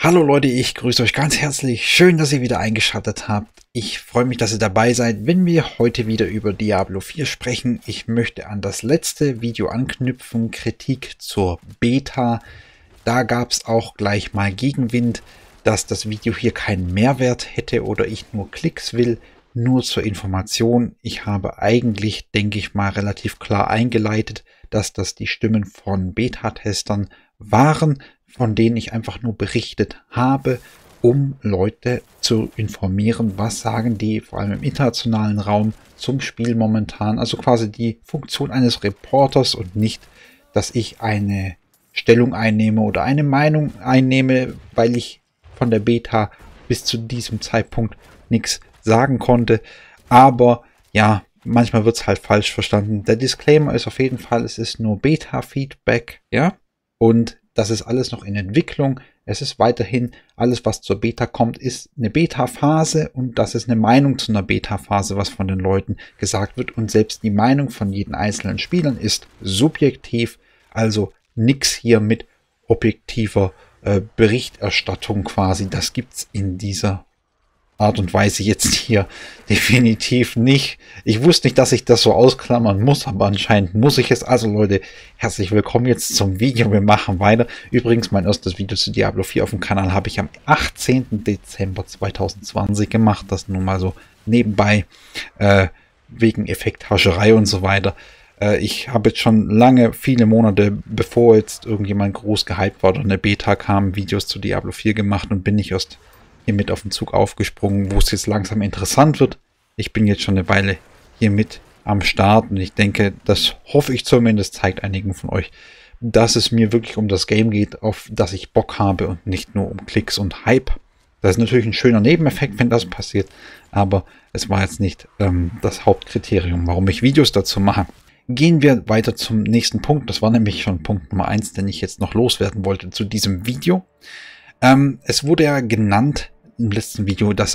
Hallo Leute, ich grüße euch ganz herzlich. Schön, dass ihr wieder eingeschaltet habt. Ich freue mich, dass ihr dabei seid, wenn wir heute wieder über Diablo 4 sprechen. Ich möchte an das letzte Video anknüpfen, Kritik zur Beta. Da gab es auch gleich mal Gegenwind, dass das Video hier keinen Mehrwert hätte oder ich nur Klicks will. Nur zur Information, ich habe eigentlich, denke ich mal, relativ klar eingeleitet, dass das die Stimmen von Beta-Testern waren, von denen ich einfach nur berichtet habe, um Leute zu informieren, was sagen die, vor allem im internationalen Raum, zum Spiel momentan. Also quasi die Funktion eines Reporters und nicht, dass ich eine Stellung einnehme oder eine Meinung einnehme, weil ich von der Beta bis zu diesem Zeitpunkt nichts sagen konnte. Aber ja, manchmal wird es halt falsch verstanden. Der Disclaimer ist auf jeden Fall, es ist nur Beta-Feedback, ja, und das ist alles noch in Entwicklung. Es ist weiterhin, alles was zur Beta kommt, ist eine Beta-Phase und das ist eine Meinung zu einer Beta-Phase, was von den Leuten gesagt wird. Und selbst die Meinung von jedem einzelnen Spielern ist subjektiv, also nichts hier mit objektiver Berichterstattung quasi. Das gibt's in dieser Art und Weise jetzt hier definitiv nicht. Ich wusste nicht, dass ich das so ausklammern muss, aber anscheinend muss ich es. Also Leute, herzlich willkommen jetzt zum Video. Wir machen weiter. Übrigens, mein erstes Video zu Diablo 4 auf dem Kanal habe ich am 18. Dezember 2020 gemacht. Das nun mal so nebenbei, wegen Effekthascherei und so weiter. Ich habe jetzt schon lange, viele Monate, bevor jetzt irgendjemand groß gehypt war oder eine Beta kam, Videos zu Diablo 4 gemacht und bin nicht erst hier mit auf den Zug aufgesprungen, wo es jetzt langsam interessant wird. Ich bin jetzt schon eine Weile hier mit am Start und ich denke, das hoffe ich zumindest, zeigt einigen von euch, dass es mir wirklich um das Game geht, auf das ich Bock habe und nicht nur um Klicks und Hype. Das ist natürlich ein schöner Nebeneffekt, wenn das passiert, aber es war jetzt nicht das Hauptkriterium, warum ich Videos dazu mache. Gehen wir weiter zum nächsten Punkt. Das war nämlich schon Punkt Nummer 1, den ich jetzt noch loswerden wollte zu diesem Video. Es wurde ja genannt im letzten Video, dass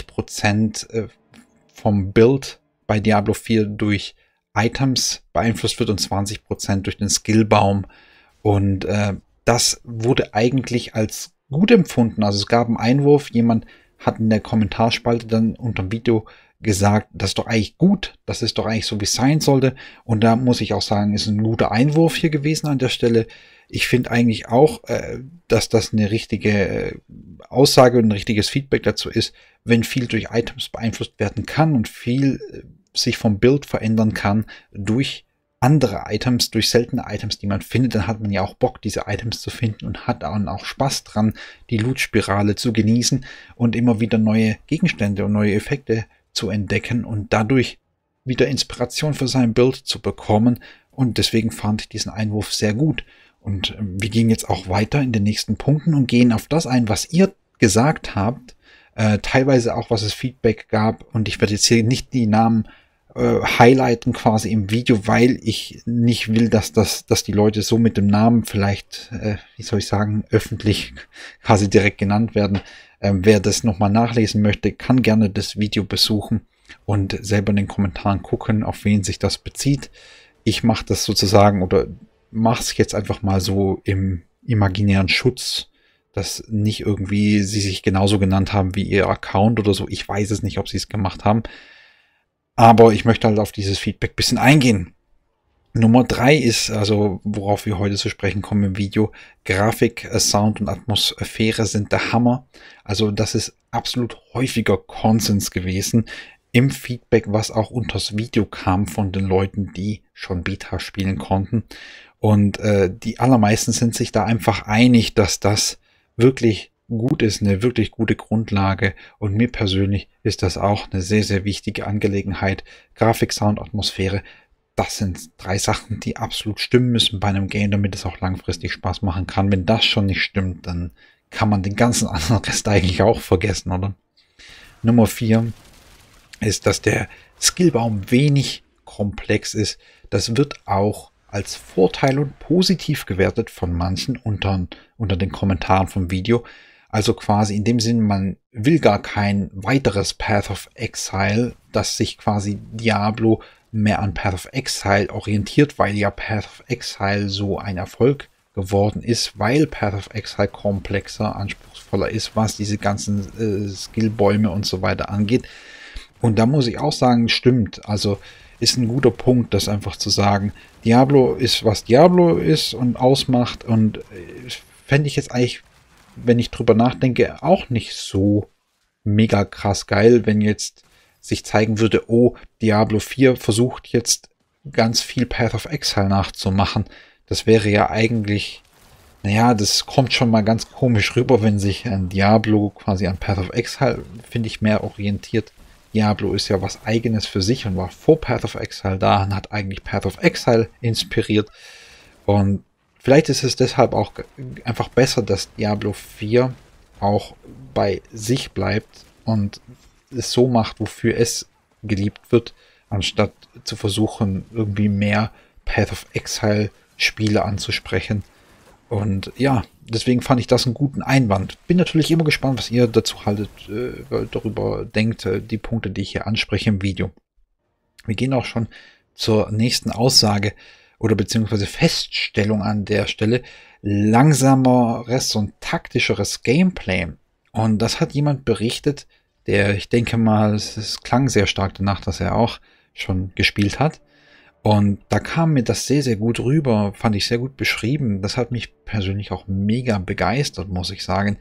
80% vom Build bei Diablo 4 durch Items beeinflusst wird und 20% durch den Skillbaum. Und das wurde eigentlich als gut empfunden. Also es gab einen Einwurf, jemand hat in der Kommentarspalte dann unter dem Video gesagt, das ist doch eigentlich gut, das ist doch eigentlich so, wie es sein sollte. Und da muss ich auch sagen, ist ein guter Einwurf hier gewesen an der Stelle. Ich finde eigentlich auch, dass das eine richtige Aussage und ein richtiges Feedback dazu ist, wenn viel durch Items beeinflusst werden kann und viel sich vom Bild verändern kann durch andere Items, durch seltene Items, die man findet, dann hat man ja auch Bock, diese Items zu finden und hat dann auch Spaß dran, die Loot-Spirale zu genießen und immer wieder neue Gegenstände und neue Effekte zu entdecken und dadurch wieder Inspiration für sein Bild zu bekommen. Und deswegen fand ich diesen Einwurf sehr gut. Und wir gehen jetzt auch weiter in den nächsten Punkten und gehen auf das ein, was ihr gesagt habt, teilweise auch, was es Feedback gab. Und ich werde jetzt hier nicht die Namen highlighten quasi im Video, weil ich nicht will, dass die Leute so mit dem Namen vielleicht, wie soll ich sagen, öffentlich quasi direkt genannt werden. Wer das nochmal nachlesen möchte, kann gerne das Video besuchen und selber in den Kommentaren gucken, auf wen sich das bezieht. Ich mache das sozusagen oder mache es jetzt einfach mal so im imaginären Schutz, dass nicht irgendwie sie sich genauso genannt haben wie ihr Account oder so. Ich weiß es nicht, ob sie es gemacht haben. Aber ich möchte halt auf dieses Feedback ein bisschen eingehen. Nummer 3 ist, also worauf wir heute zu sprechen kommen im Video, Grafik, Sound und Atmosphäre sind der Hammer. Also das ist absolut häufiger Konsens gewesen im Feedback, was auch unters Video kam von den Leuten, die schon Beta spielen konnten. Und die allermeisten sind sich da einfach einig, dass das wirklich gut ist, eine wirklich gute Grundlage. Und mir persönlich ist das auch eine sehr, sehr wichtige Angelegenheit. Grafik, Sound, Atmosphäre, das sind 3 Sachen, die absolut stimmen müssen bei einem Game, damit es auch langfristig Spaß machen kann. Wenn das schon nicht stimmt, dann kann man den ganzen anderen Rest eigentlich auch vergessen, oder? Nummer 4 ist, dass der Skillbaum wenig komplex ist. Das wird auch als Vorteil und positiv gewertet von manchen unter den Kommentaren vom Video. Also quasi in dem Sinn, man will gar kein weiteres Path of Exile, dass sich quasi Diablo mehr an Path of Exile orientiert, weil ja Path of Exile so ein Erfolg geworden ist, weil Path of Exile komplexer, anspruchsvoller ist, was diese ganzen Skillbäume und so weiter angeht. Und da muss ich auch sagen, stimmt, also ist ein guter Punkt, das einfach zu sagen, Diablo ist, was Diablo ist und ausmacht, und fände ich jetzt eigentlich, wenn ich drüber nachdenke, auch nicht so mega krass geil, wenn jetzt sich zeigen würde, oh, Diablo 4 versucht jetzt ganz viel Path of Exile nachzumachen. Das wäre ja eigentlich, naja, das kommt schon mal ganz komisch rüber, wenn sich ein Diablo quasi an Path of Exile, finde ich, mehr orientiert. Diablo ist ja was Eigenes für sich und war vor Path of Exile da und hat eigentlich Path of Exile inspiriert. Und vielleicht ist es deshalb auch einfach besser, dass Diablo 4 auch bei sich bleibt und es so macht, wofür es geliebt wird, anstatt zu versuchen, irgendwie mehr Path of Exile Spiele anzusprechen. Und ja, deswegen fand ich das einen guten Einwand. Bin natürlich immer gespannt, was ihr dazu haltet, darüber denkt, die Punkte, die ich hier anspreche im Video. Wir gehen auch schon zur nächsten Aussage oder beziehungsweise Feststellung an der Stelle. Langsameres und taktischeres Gameplay. Und das hat jemand berichtet, der, ich denke mal, es klang sehr stark danach, dass er auch schon gespielt hat. Und da kam mir das sehr, sehr gut rüber, fand ich sehr gut beschrieben. Das hat mich persönlich auch mega begeistert, muss ich sagen.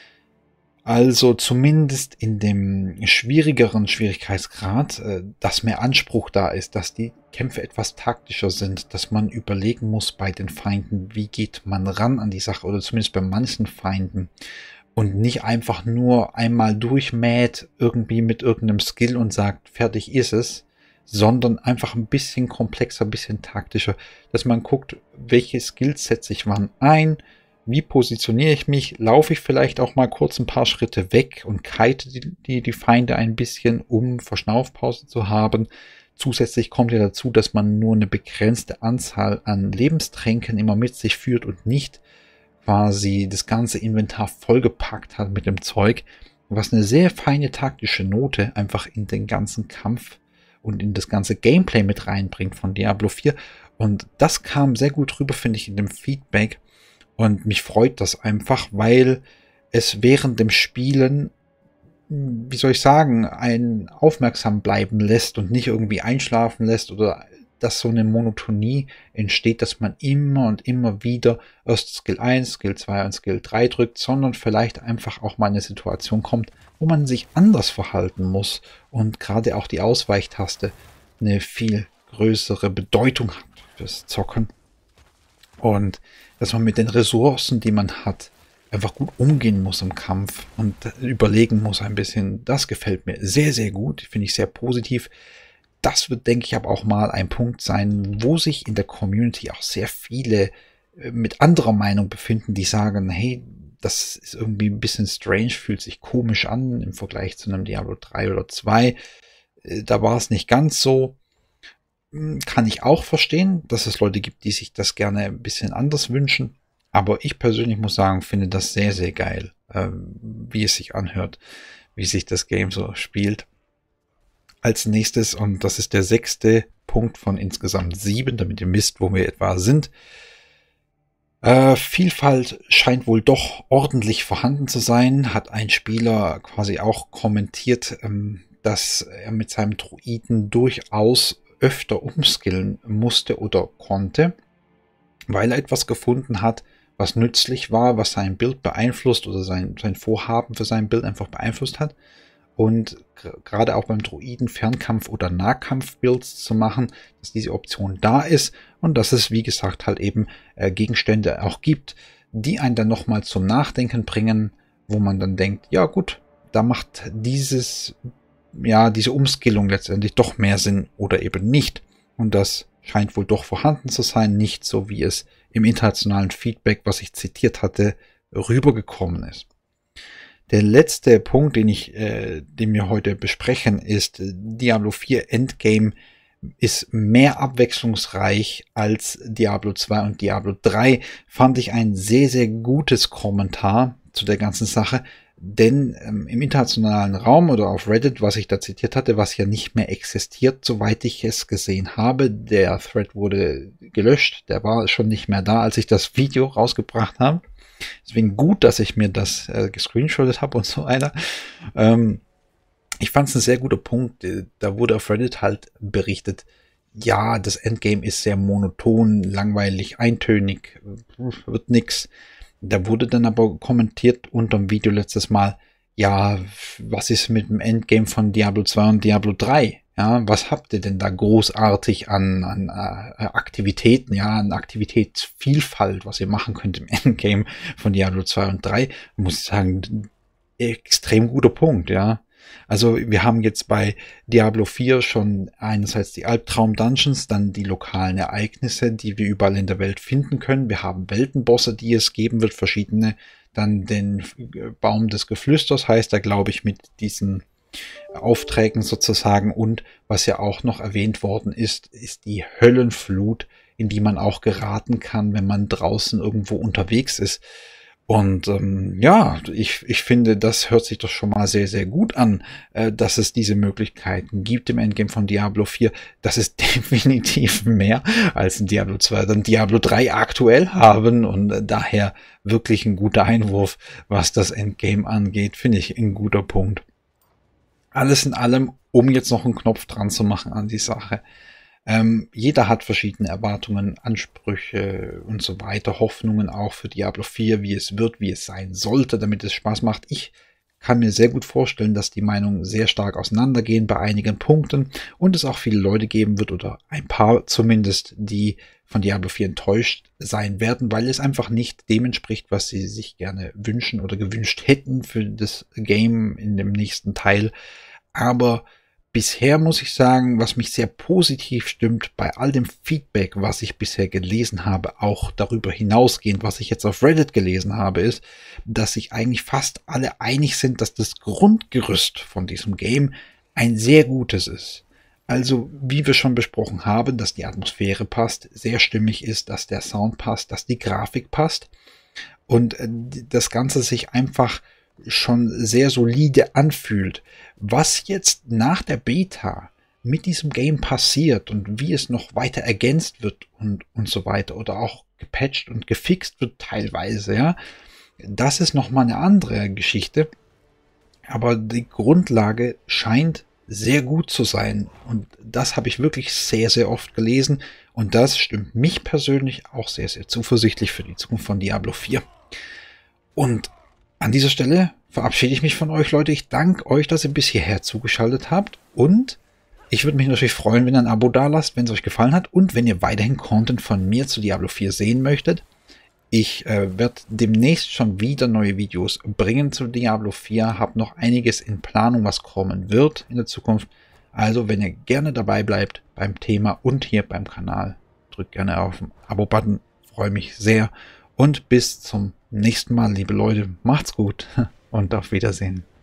Also zumindest in dem schwierigeren Schwierigkeitsgrad, dass mehr Anspruch da ist, dass die Kämpfe etwas taktischer sind, dass man überlegen muss bei den Feinden, wie geht man ran an die Sache, oder zumindest bei manchen Feinden. Und nicht einfach nur einmal durchmäht, irgendwie mit irgendeinem Skill und sagt, fertig ist es, sondern einfach ein bisschen komplexer, ein bisschen taktischer, dass man guckt, welche Skills setze ich wann ein, wie positioniere ich mich, laufe ich vielleicht auch mal kurz ein paar Schritte weg und kite die Feinde ein bisschen, um Verschnaufpause zu haben. Zusätzlich kommt ja dazu, dass man nur eine begrenzte Anzahl an Lebenstränken immer mit sich führt und nicht quasi das ganze Inventar vollgepackt hat mit dem Zeug, was eine sehr feine taktische Note einfach in den ganzen Kampf und in das ganze Gameplay mit reinbringt von Diablo 4. Und das kam sehr gut rüber, finde ich, in dem Feedback. Und mich freut das einfach, weil es während dem Spielen, wie soll ich sagen, einen aufmerksam bleiben lässt und nicht irgendwie einschlafen lässt oder dass so eine Monotonie entsteht, dass man immer und immer wieder erst Skill 1, Skill 2 und Skill 3 drückt, sondern vielleicht einfach auch mal eine Situation kommt, wo man sich anders verhalten muss und gerade auch die Ausweichtaste eine viel größere Bedeutung hat fürs Zocken. Und dass man mit den Ressourcen, die man hat, einfach gut umgehen muss im Kampf und überlegen muss ein bisschen. Das gefällt mir sehr, sehr gut. Finde ich sehr positiv. Das wird, denke ich, aber auch mal ein Punkt sein, wo sich in der Community auch sehr viele mit anderer Meinung befinden, die sagen, hey, das ist irgendwie ein bisschen strange, fühlt sich komisch an im Vergleich zu einem Diablo 3 oder 2. Da war es nicht ganz so. Kann ich auch verstehen, dass es Leute gibt, die sich das gerne ein bisschen anders wünschen. Aber ich persönlich muss sagen, finde das sehr, sehr geil, wie es sich anhört, wie sich das Game so spielt. Als nächstes, und das ist der 6. Punkt von insgesamt 7, damit ihr wisst, wo wir etwa sind. Vielfalt scheint wohl doch ordentlich vorhanden zu sein, hat ein Spieler quasi auch kommentiert, dass er mit seinem Druiden durchaus öfter umskillen musste oder konnte, weil er etwas gefunden hat, was nützlich war, was sein Bild beeinflusst oder sein Vorhaben für sein Bild einfach beeinflusst hat. Und gerade auch beim Druiden Fernkampf- oder Nahkampf-Builds zu machen, dass diese Option da ist und dass es, wie gesagt, halt eben Gegenstände auch gibt, die einen dann nochmal zum Nachdenken bringen, wo man dann denkt, ja gut, da macht diese Umskillung letztendlich doch mehr Sinn oder eben nicht. Und das scheint wohl doch vorhanden zu sein, nicht so wie es im internationalen Feedback, was ich zitiert hatte, rübergekommen ist. Der letzte Punkt, den wir heute besprechen, ist Diablo 4 Endgame ist mehr abwechslungsreich als Diablo 2 und Diablo 3. Fand ich ein sehr, sehr gutes Kommentar zu der ganzen Sache, Denn im internationalen Raum oder auf Reddit, was ich da zitiert hatte, was ja nicht mehr existiert, soweit ich es gesehen habe, der Thread wurde gelöscht, der war schon nicht mehr da, als ich das Video rausgebracht habe. Deswegen gut, dass ich mir das gescreenshottet habe und so weiter. Ich fand es ein sehr guter Punkt. Da wurde auf Reddit halt berichtet, ja, das Endgame ist sehr monoton, langweilig, eintönig, wird nix. Da wurde dann aber kommentiert unter dem Video letztes Mal, ja, was ist mit dem Endgame von Diablo 2 und Diablo 3? Ja, was habt ihr denn da großartig an Aktivitäten, ja, an Aktivitätsvielfalt, was ihr machen könnt im Endgame von Diablo 2 und 3? Muss ich sagen, extrem guter Punkt, ja. Also wir haben jetzt bei Diablo 4 schon einerseits die Albtraum-Dungeons, dann die lokalen Ereignisse, die wir überall in der Welt finden können. Wir haben Weltenbosse, die es geben wird, verschiedene. Dann den Baum des Geflüsters heißt er, glaube ich, mit diesen Aufträgen sozusagen. Und was ja auch noch erwähnt worden ist, ist die Höllenflut, in die man auch geraten kann, wenn man draußen irgendwo unterwegs ist. Und ja, ich finde, das hört sich doch schon mal sehr, sehr gut an, dass es diese Möglichkeiten gibt im Endgame von Diablo 4. Das ist definitiv mehr als in Diablo 2 dann Diablo 3 aktuell haben und daher wirklich ein guter Einwurf, was das Endgame angeht, finde ich ein guter Punkt. Alles in allem, um jetzt noch einen Knopf dran zu machen an die Sache. Jeder hat verschiedene Erwartungen, Ansprüche und so weiter, Hoffnungen auch für Diablo 4, wie es wird, wie es sein sollte, damit es Spaß macht. Ich kann mir sehr gut vorstellen, dass die Meinungen sehr stark auseinandergehen bei einigen Punkten und es auch viele Leute geben wird, oder ein paar zumindest, die von Diablo 4 enttäuscht sein werden, weil es einfach nicht dem entspricht, was sie sich gerne wünschen oder gewünscht hätten für das Game in dem nächsten Teil. Aber bisher muss ich sagen, was mich sehr positiv stimmt, bei all dem Feedback, was ich bisher gelesen habe, auch darüber hinausgehend, was ich jetzt auf Reddit gelesen habe, ist, dass sich eigentlich fast alle einig sind, dass das Grundgerüst von diesem Game ein sehr gutes ist. Also, wie wir schon besprochen haben, dass die Atmosphäre passt, sehr stimmig ist, dass der Sound passt, dass die Grafik passt und das Ganze sich einfach schon sehr solide anfühlt. Was jetzt nach der Beta mit diesem Game passiert und wie es noch weiter ergänzt wird und so weiter oder auch gepatcht und gefixt wird teilweise, ja, das ist nochmal eine andere Geschichte. Aber die Grundlage scheint sehr gut zu sein und das habe ich wirklich sehr, sehr oft gelesen und das stimmt mich persönlich auch sehr, sehr zuversichtlich für die Zukunft von Diablo 4. Und an dieser Stelle verabschiede ich mich von euch, Leute. Ich danke euch, dass ihr bis hierher zugeschaltet habt. Und ich würde mich natürlich freuen, wenn ihr ein Abo da lasst, wenn es euch gefallen hat. Und wenn ihr weiterhin Content von mir zu Diablo 4 sehen möchtet. Ich werde demnächst schon wieder neue Videos bringen zu Diablo 4. Habe noch einiges in Planung, was kommen wird in der Zukunft. Also, wenn ihr gerne dabei bleibt beim Thema und hier beim Kanal, drückt gerne auf den Abo-Button. Freue mich sehr. Und bis zum nächsten Mal, liebe Leute. Macht's gut und auf Wiedersehen.